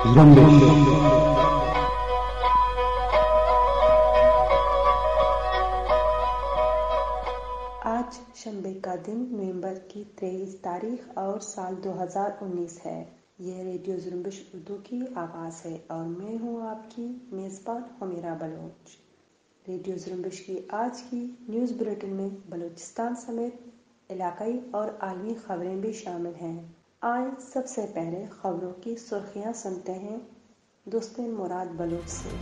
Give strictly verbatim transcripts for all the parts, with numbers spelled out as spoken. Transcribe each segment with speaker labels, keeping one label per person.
Speaker 1: آج شنبے کا دن نومبر کی تیئیس تاریخ اور سال دو ہزار انیس ہے۔ یہ ریڈیو زرمبش اردو کی آواز ہے اور میں ہوں آپ کی میزبان حمیرہ بلوچ۔ ریڈیو زرمبش کی آج کی نیوز بلیٹن میں بلوچستان سمیت علاقائی اور عالمی خبریں بھی شامل ہیں۔ آئیں سب سے پہلے خبروں کی سرخیاں سنتے ہیں دوستین مراد بلوچ سے۔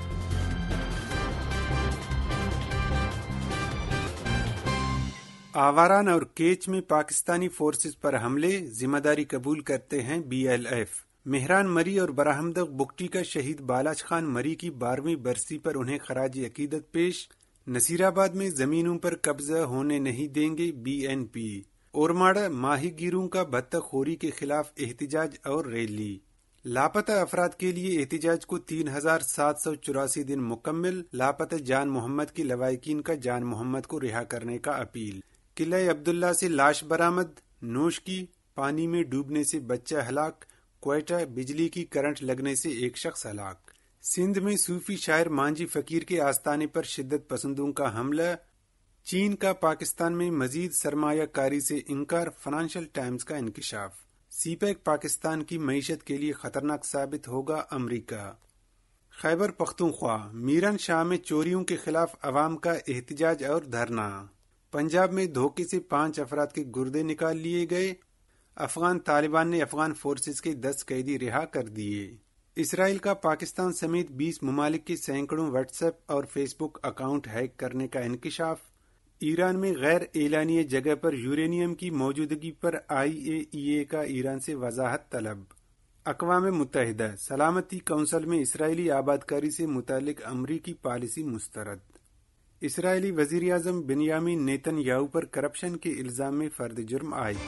Speaker 2: آواران اور کیچ میں پاکستانی فورسز پر حملے، ذمہ داری قبول کرتے ہیں B L F. Mehran Marri اور براہمدق بگٹی کا شہید بالاچ خان مری کی بارہویں برسی پر انہیں خراج عقیدت پیش۔ نصیر آباد میں زمینوں پر قبضہ ہونے نہیں دیں گے بی این پی۔ اورماڑہ ماہی گیروں کا بطخ خوری کے خلاف احتجاج اور ریلی۔ لاپتہ افراد کے لیے احتجاج کو تین ہزار سات سو چوراسی دن مکمل، لاپتہ جان محمد کے لواحقین کا جان محمد کو رہا کرنے کا اپیل۔ قلعہ عبداللہ سے لاش برآمد، نوش کی، پانی میں ڈوبنے سے بچہ ہلاک، کوئٹہ بجلی کی کرنٹ لگنے سے ایک شخص ہلاک۔ سندھ میں صوفی شاعر مانجی فقیر کے آستانے پر شدت پسندوں کا حملہ۔ چین کا پاکستان میں مزید سرمایہ کاری سے انکار، فنانشل ٹائمز کا انکشاف۔ سی پیک پاکستان کی معیشت کے لیے خطرناک ثابت ہوگا، امریکہ۔ خیبر پختونخوا، میران شاہ میں چوریوں کے خلاف عوام کا احتجاج اور دھرنا۔ پنجاب میں دھوکے سے پانچ افراد کے گردے نکال لیے گئے۔ افغان طالبان نے افغان فورسز کے دس قیدی رہا کر دیے۔ اسرائیل کا پاکستان سمیت بیس ممالک کے سینکڑوں واٹس ایپ اور فیس بک اکاؤنٹ ہیک کرنے کا انکشاف۔ ایران میں غیر اعلانیہ جگہ پر یورینیم کی موجودگی پر آئی اے ای اے کا ایران سے وضاحت طلب۔ اقوام متحدہ سلامتی کونسل میں اسرائیلی آبادکاری سے متعلق امریکی پالیسی مسترد۔ اسرائیلی وزیراعظم بنیامین نیتن یاہو پر کرپشن کے الزام میں فرد جرم عائد۔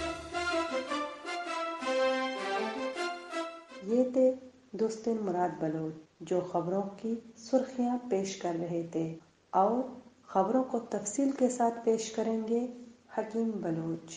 Speaker 1: یہ تھے دوستین مراد بلوچ جو خبروں کی سرخیاں پیش کر رہے تھے، اور خبروں کو تفصیل کے ساتھ پیش کریں گے حکیم بلوچ۔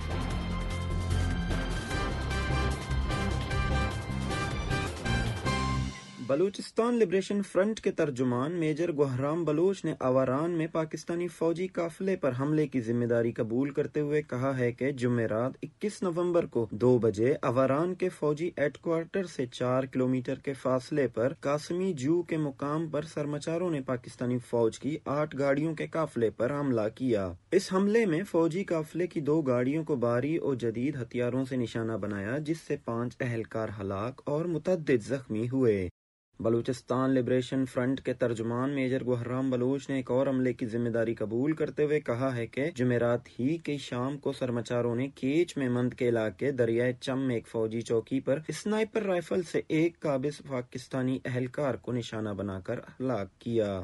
Speaker 3: بلوچستان لبریشن فرنٹ کے ترجمان میجر گوہرام بلوچ نے آواران میں پاکستانی فوجی قافلے پر حملے کی ذمہ داری قبول کرتے ہوئے کہا ہے کہ جمعرات اکیس نومبر کو دو بجے آواران کے فوجی ہیڈ کوارٹر سے چار کلومیٹر کے فاصلے پر قاسمی جو کے مقام پر سرمچاروں نے پاکستانی فوج کی آٹھ گاڑیوں کے قافلے پر حملہ کیا۔ اس حملے میں فوجی قافلے کی دو گاڑیوں کو بھاری اور جدید ہتھیاروں سے نشانہ بنایا، جس سے پانچ اہلکار ہلاک اور متعدد زخمی ہوئے۔ بلوچستان لبریشن فرنٹ کے ترجمان میجر گوہرام بلوچ نے ایک اور حملے کی ذمہ داری قبول کرتے ہوئے کہا ہے کہ جمعرات ہی کی شام کو سرمچاروں نے کیچ میں مند کے علاقے دریائے چم میں ایک فوجی چوکی پر اسنائپر رائفل سے ایک قابض پاکستانی اہلکار کو نشانہ بنا کر ہلاک کیا۔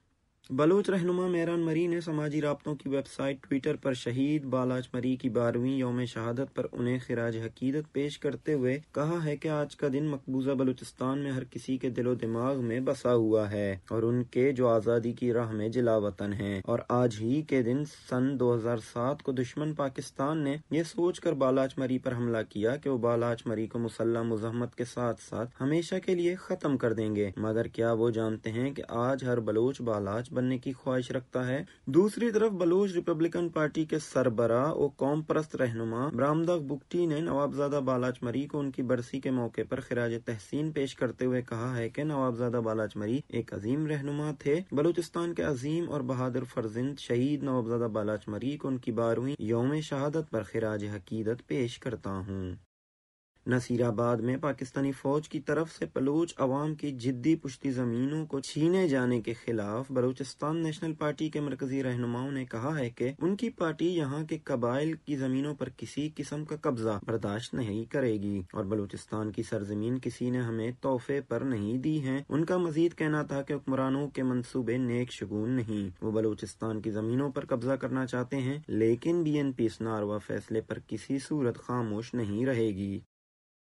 Speaker 3: بلوچ رہنما مہران مری نے سماجی رابطوں کی ویب سائٹ ٹویٹر پر شہید بالاچ مری کی بارہویں یوم شہادت پر انہیں خراج عقیدت پیش کرتے ہوئے کہا ہے کہ آج کا دن مقبوضہ بلوچستان میں ہر کسی کے دل و دماغ میں بسا ہوا ہے، اور ان کے جو آزادی کی راہ میں جلا وطن ہیں، اور آج ہی کے دن سن دو ہزار سات کو دشمن پاکستان نے یہ سوچ کر بالاچ مری پر حملہ کیا کہ وہ بالاچ مری کو مسلح مزاحمت کے ساتھ ساتھ ہمیشہ کے لیے ختم کر دیں گے، مگر کیا وہ جانتے ہیں کہ آج ہر بلوچ بالاچ بننے کی خواہش رکھتا ہے؟ دوسری طرف بلوچ ریپبلکن پارٹی کے سربراہ و قوم پرست رہنما برامدق بگٹی نے نوابزادہ بالاچ مری کو ان کی برسی کے موقع پر خراج تحسین پیش کرتے ہوئے کہا ہے کہ نوابزادہ بالاچ مری ایک عظیم رہنما تھے۔ بلوچستان کے عظیم اور بہادر فرزند شہید نوابزادہ بالاچ مری کو ان کی بارہویں یوم شہادت پر خراج عقیدت پیش کرتا ہوں۔ نصیر آباد میں پاکستانی فوج کی طرف سے بلوچ عوام کی جدی پشتی زمینوں کو چھینے جانے کے خلاف بلوچستان نیشنل پارٹی کے مرکزی رہنماؤں نے کہا ہے کہ ان کی پارٹی یہاں کے قبائل کی زمینوں پر کسی قسم کا قبضہ برداشت نہیں کرے گی، اور بلوچستان کی سرزمین کسی نے ہمیں تحفے پر نہیں دی ہیں۔ ان کا مزید کہنا تھا کہ حکمرانوں کے منصوبے نیک شگون نہیں، وہ بلوچستان کی زمینوں پر قبضہ کرنا چاہتے ہیں، لیکن بی این پی اس ناروا فیصلے پر کسی صورت خاموش نہیں رہے گی۔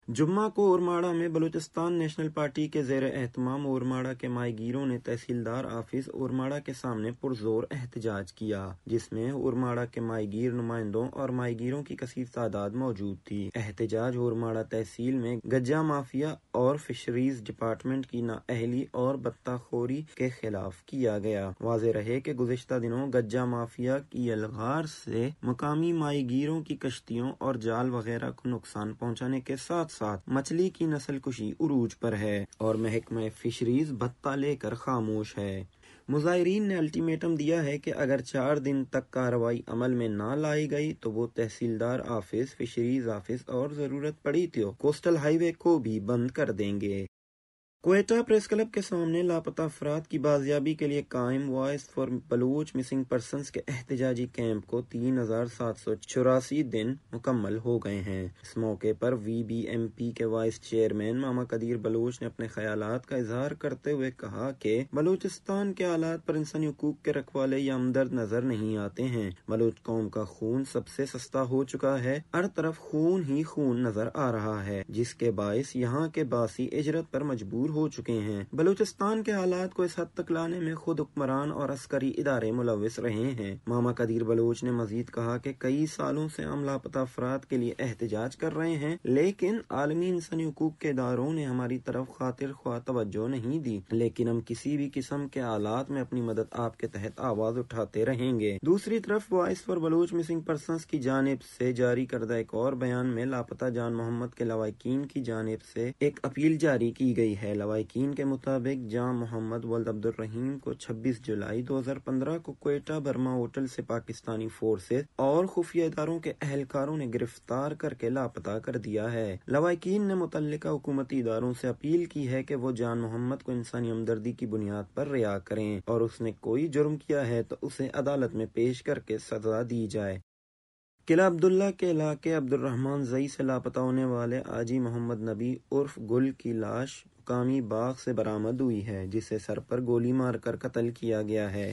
Speaker 3: جمعہ کو اورماڑہ میں بلوچستان نیشنل پارٹی کے زیر اہتمام اورماڑہ کے ماہی گیروں نے تحصیلدار آفس اورماڑہ کے سامنے پرزور احتجاج کیا، جس میں اورماڑہ کے ماہی گیر نمائندوں اور ماہی گیروں کی کثیر تعداد موجود تھی۔ احتجاج اورماڑہ تحصیل میں گجا مافیا اور فشریز ڈپارٹمنٹ کی نااہلی اور بطہ خوری کے خلاف کیا گیا۔ واضح رہے کہ گزشتہ دنوں گجا مافیا کی یلغار سے مقامی ماہی گیروں کی کشتیوں اور جال وغیرہ کو نقصان پہنچانے کے ساتھ ساتھ مچھلی کی نسل کشی عروج پر ہے اور محکمہ فشریز بھتہ لے کر خاموش ہے۔ مظاہرین نے الٹیمیٹم دیا ہے کہ اگر چار دن تک کارروائی عمل میں نہ لائی گئی تو وہ تحصیلدار آفس، فشریز آفس اور ضرورت پڑی تو کوسٹل ہائی وے کو بھی بند کر دیں گے۔ کوئٹہ پریس کلب کے سامنے لاپتہ افراد کی بازیابی کے لیے قائم voice for Baloch missing persons کے احتجاجی کیمپ کو تین ہزار سات سو چوراسی دن مکمل ہو گئے ہیں۔ اس موقع پر وی بی ایم پی کے وائس چیئرمین ماما قدیر بلوچ نے اپنے خیالات کا اظہار کرتے ہوئے کہا کہ بلوچستان کے حالات پر انسانی حقوق کے رکھوالے یا ہمدرد نظر نہیں آتے ہیں۔ بلوچ قوم کا خون سب سے سستا ہو چکا ہے، ہر طرف خون ہی خون نظر آ رہا ہے، جس کے باعث یہاں کے باسی اجرت پر مجبور ہو چکے ہیں۔ بلوچستان کے حالات کو اس حد تک لانے میں خود حکمران اور عسکری ادارے ملوث رہے ہیں۔ ماما قدیر بلوچ نے مزید کہا کہ کئی سالوں سے ہم لاپتہ افراد کے لیے احتجاج کر رہے ہیں، لیکن عالمی انسانی حقوق کے اداروں نے ہماری طرف خاطر خواہ توجہ نہیں دی، لیکن ہم کسی بھی قسم کے حالات میں اپنی مدد آپ کے تحت آواز اٹھاتے رہیں گے۔ دوسری طرف voice for Baloch missing persons کی جانب سے جاری کردہ ایک اور بیان میں لاپتہ جان محمد کے لواحقین کی جانب سے ایک اپیل جاری کی گئی ہے۔ لواحقین کے مطابق جان محمد ولد عبد الرحیم کو چھبیس جولائی دو ہزار پندرہ کو کوئٹہ برما ہوٹل سے پاکستانی فورسز اور خفیہ اداروں کے اہلکاروں نے گرفتار کر کے لاپتہ کر دیا ہے۔ لواحقین نے متعلقہ حکومتی اداروں سے اپیل کی ہے کہ وہ جان محمد کو انسانی ہمدردی کی بنیاد پر رہا کریں اور اس نے کوئی جرم کیا ہے تو اسے عدالت میں پیش کر کے سزا دی جائے۔ قلعہ عبداللہ کے علاقے عبد الرحمان زئی سے لاپتہ ہونے والے حاجی محمد نبی عرف گل کی لاش مقامی باغ سے برآمد ہوئی ہے، جسے سر پر گولی مار کر قتل کیا گیا ہے۔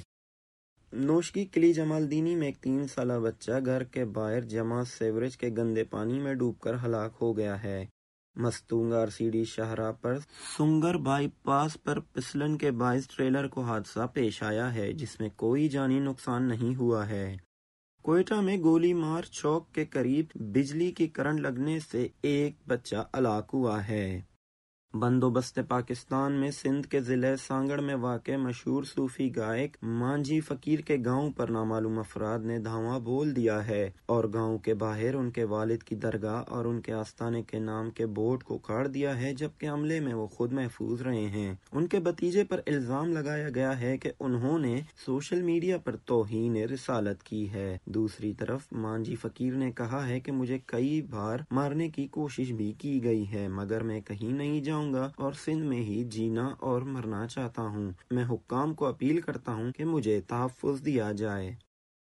Speaker 3: نوشکی قلعہ جمال دینی میں ایک تین سالہ بچہ گھر کے باہر جمع سیوریج کے گندے پانی میں ڈوب کر ہلاک ہو گیا ہے۔ مستونگ آر سی ڈی شاہراہ پر سنگر بائی پاس پر پھسلن کے باعث ٹریلر کو حادثہ پیش آیا ہے، جس میں کوئی جانی نقصان نہیں ہوا ہے۔ کوئٹہ میں گولی مار چوک کے قریب بجلی کی کرنٹ لگنے سے ایک بچہ ہلاک ہوا ہے۔ بندوبست پاکستان میں سندھ کے ضلع سانگڑ میں واقع مشہور صوفی گائک مانجھی فقیر کے گاؤں پر نامعلوم افراد نے دھاوا بول دیا ہے اور گاؤں کے باہر ان کے والد کی درگاہ اور ان کے آستانے کے نام کے بورڈ کو اکھاڑ دیا ہے، جبکہ حملے میں وہ خود محفوظ رہے ہیں۔ ان کے بھتیجے پر الزام لگایا گیا ہے کہ انہوں نے سوشل میڈیا پر توہین رسالت کی ہے۔ دوسری طرف مانجھی فقیر نے کہا ہے کہ مجھے کئی بار مارنے کی کوشش بھی کی گئی ہے، مگر میں کہیں نہیں جاؤں گا اور سندھ میں ہی جینا اور مرنا چاہتا ہوں۔ میں حکام کو اپیل کرتا ہوں کہ مجھے تحفظ دیا جائے۔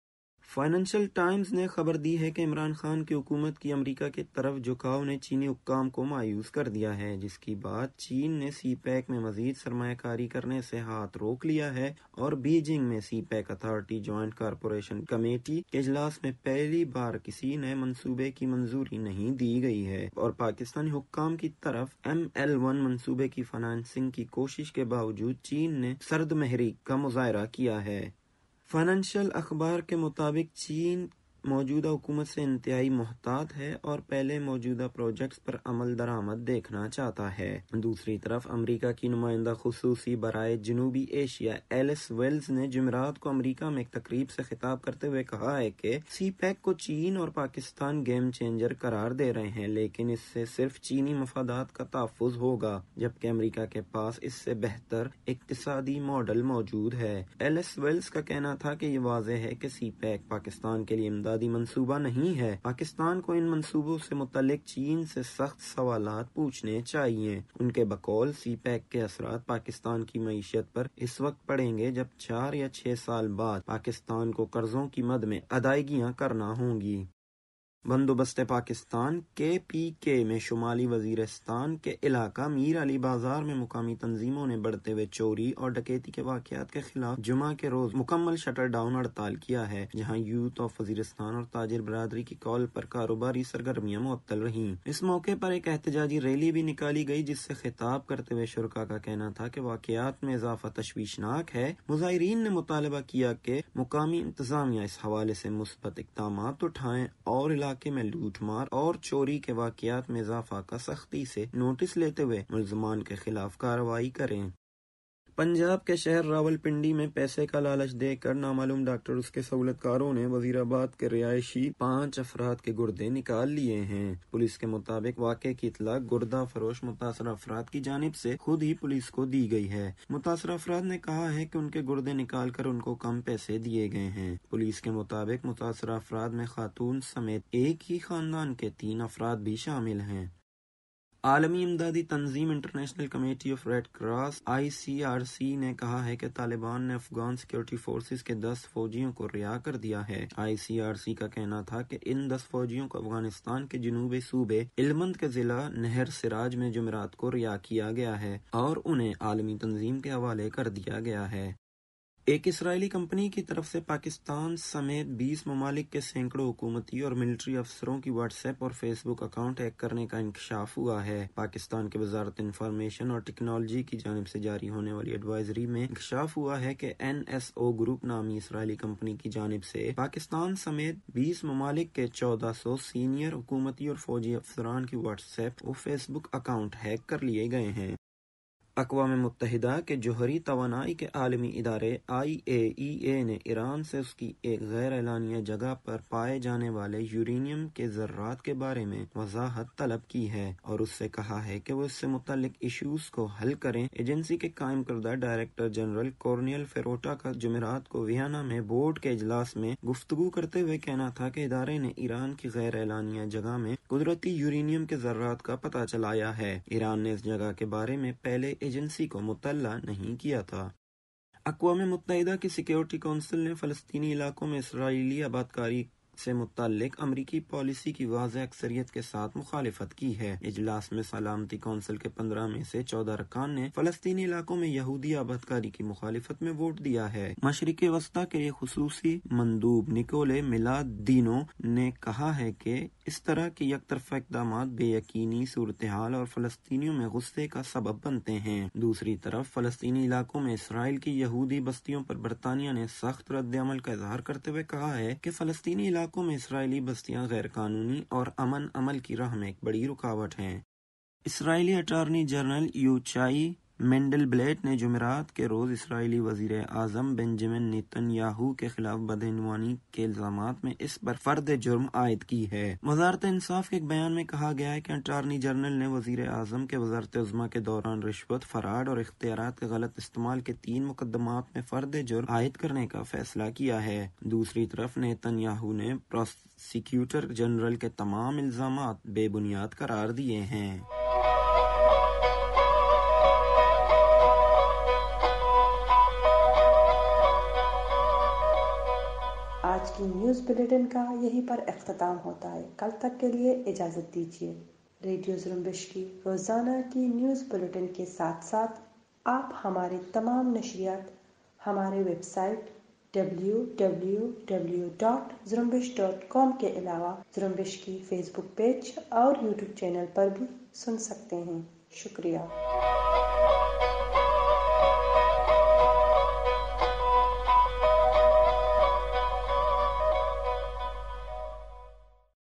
Speaker 3: فائنینشل ٹائمز نے خبر دی ہے کہ عمران خان کی حکومت کی امریکہ کی طرف جھکاؤ نے چینی حکام کو مایوس کر دیا ہے، جس کی بعد چین نے سی پیک میں مزید سرمایہ کاری کرنے سے ہاتھ روک لیا ہے اور بیجنگ میں CPEC authority joint corporation committee کے اجلاس میں پہلی بار کسی نئے منصوبے کی منظوری نہیں دی گئی ہے اور پاکستانی حکام کی طرف ایم ایل ون منصوبے کی فنانسنگ کی کوشش کے باوجود چین نے سرد مہری کا مظاہرہ کیا ہے۔ فائنینشل اخبار کے مطابق چین موجودہ حکومت سے انتہائی محتاط ہے اور پہلے موجودہ پروجیکٹس پر عمل درآمد دیکھنا چاہتا ہے۔ دوسری طرف امریکہ کی نمائندہ خصوصی برائے جنوبی ایشیا ایلس ویلز نے جمعرات کو امریکہ میں ایک تقریب سے خطاب کرتے ہوئے کہا ہے کہ سی پیک کو چین اور پاکستان گیم چینجر قرار دے رہے ہیں، لیکن اس سے صرف چینی مفادات کا تحفظ ہوگا، جبکہ امریکہ کے پاس اس سے بہتر اقتصادی ماڈل موجود ہے۔ ایلس ویلز کا کہنا تھا کہ یہ واضح ہے کہ سی پیک پاکستان کے لیے امدادی منصوبہ نہیں ہے۔ پاکستان کو ان منصوبوں سے متعلق چین سے سخت سوالات پوچھنے چاہیے۔ ان کے بقول سی پیک کے اثرات پاکستان کی معیشت پر اس وقت پڑیں گے جب چار یا چھ سال بعد پاکستان کو قرضوں کی مد میں ادائیگیاں کرنا ہوں گی۔ بندوبست پاکستان کے پی کے میں شمالی وزیرستان کے علاقہ میر علی بازار میں مقامی تنظیموں نے بڑھتے ہوئے چوری اور ڈکیتی کے واقعات کے خلاف جمعہ کے روز مکمل شٹر ڈاؤن ہڑتال کیا ہے، جہاں یوتھ آف وزیرستان اور تاجر برادری کی کال پر کاروباری سرگرمیاں معطل رہیں۔ اس موقع پر ایک احتجاجی ریلی بھی نکالی گئی، جس سے خطاب کرتے ہوئے شرکاء کا کہنا تھا کہ واقعات میں اضافہ تشویشناک ہے۔ مظاہرین نے مطالبہ کیا کہ مقامی انتظامیہ اس حوالے سے مثبت اقدامات اٹھائیں اور علاقے میں لوٹ مار اور چوری کے واقعات میں اضافہ کا سختی سے نوٹس لیتے ہوئے ملزمان کے خلاف کارروائی کریں۔ پنجاب کے شہر راولپنڈی میں پیسے کا لالچ دے کر نامعلوم ڈاکٹر اس کے سہولت کاروں نے وزیر آباد کے رہائشی پانچ افراد کے گردے نکال لیے ہیں۔ پولیس کے مطابق واقعے کی اطلاع گردہ فروش متاثرہ افراد کی جانب سے خود ہی پولیس کو دی گئی ہے۔ متاثرہ افراد نے کہا ہے کہ ان کے گردے نکال کر ان کو کم پیسے دیے گئے ہیں۔ پولیس کے مطابق متاثرہ افراد میں خاتون سمیت ایک ہی خاندان کے تین افراد بھی شامل ہیں۔ عالمی امدادی تنظیم international committee of red cross I C R C نے کہا ہے کہ طالبان نے افغان سیکورٹی فورسز کے دس فوجیوں کو رہا کر دیا ہے۔ آئی سی آر سی کا کہنا تھا کہ ان دس فوجیوں کو افغانستان کے جنوبی صوبے علمند کے ضلع نہر سراج میں جمعرات کو رہا کیا گیا ہے اور انہیں عالمی تنظیم کے حوالے کر دیا گیا ہے۔ ایک اسرائیلی کمپنی کی طرف سے پاکستان سمیت بیس ممالک کے سینکڑوں حکومتی اور ملٹری افسروں کی واٹس ایپ اور فیس بک اکاؤنٹ ہیک کرنے کا انکشاف ہوا ہے۔ پاکستان کی وزارت انفارمیشن اور ٹیکنالوجی کی جانب سے جاری ہونے والی ایڈوائزری میں انکشاف ہوا ہے کہ این ایس او گروپ نامی اسرائیلی کمپنی کی جانب سے پاکستان سمیت بیس ممالک کے چودہ سو سینئر حکومتی اور فوجی افسران کی واٹس ایپ اور فیس بک اکاؤنٹ ہیک کر لیے گئے ہیں۔ اقوام متحدہ کے جوہری توانائی کے عالمی ادارے آئی اے ای اے نے ایران سے اس کی ایک غیر اعلانیہ جگہ پر پائے جانے والے یورینیم کے ذرات کے بارے میں وضاحت طلب کی ہے اور اس سے کہا ہے کہ وہ اس سے متعلق ایشوز کو حل کریں۔ ایجنسی کے قائم کردہ ڈائریکٹر جنرل کورنیل فیروٹا کا جمعرات کو ویانا میں بورڈ کے اجلاس میں گفتگو کرتے ہوئے کہنا تھا کہ ادارے نے ایران کی غیر اعلانیہ جگہ میں قدرتی یورینیم کے ذرات کا پتہ چلایا ہے۔ ایران نے اس جگہ کے بارے میں پہلے ایجنسی کو مطلع نہیں کیا تھا۔ اقوام متحدہ کی سیکیورٹی کونسل نے فلسطینی علاقوں میں اسرائیلی آبادکاری سے متعلق امریکی پالیسی کی واضح اکثریت کے ساتھ مخالفت کی ہے۔ اجلاس میں سلامتی کونسل کے پندرہ میں سے چودہ ارکان نے فلسطینی علاقوں میں یہودی آبادکاری کی مخالفت میں ووٹ دیا ہے۔ مشرق وسطی کے لیے خصوصی مندوب نکولے ملادینو نے کہا ہے کہ اس طرح کے یک طرفہ اقدامات بے یقینی صورتحال اور فلسطینیوں میں غصے کا سبب بنتے ہیں۔ دوسری طرف فلسطینی علاقوں میں اسرائیل کی یہودی بستیوں پر برطانیہ نے سخت رد عمل کا اظہار کرتے ہوئے کہا ہے کہ فلسطینی علاقوں میں اسرائیلی بستیاں غیر قانونی اور امن عمل کی راہ میں ایک بڑی رکاوٹ ہیں۔ Israeli attorney general Avichai Mandelblit نے جمعرات کے روز اسرائیلی وزیر اعظم بنجمن نیتن یاہو کے خلاف بدعنوانی کے الزامات میں اس پر فرد جرم عائد کی ہے۔ وزارت انصاف کے ایک بیان میں کہا گیا ہے کہ اٹارنی جنرل نے وزیر اعظم کے وزارت عظمیٰ کے دوران رشوت، فراڈ اور اختیارات کے غلط استعمال کے تین مقدمات میں فرد جرم عائد کرنے کا فیصلہ کیا ہے۔ دوسری طرف نیتن یاہو نے پروسیکیوٹر جنرل کے تمام الزامات بے بنیاد قرار دیے ہیں۔
Speaker 1: آج کی نیوز بلیٹن کا یہیں پر اختتام ہوتا ہے۔ کل تک کے لیے اجازت دیجیے۔ ریڈیو زرمبش کی روزانہ کی نیوز بلیٹن کے ساتھ ساتھ آپ ہماری تمام نشریات ہمارے website W W W dot Zrumbesh dot com کے علاوہ زرمبش کی فیس بک پیج اور یوٹیوب چینل پر بھی سن سکتے ہیں۔ شکریہ۔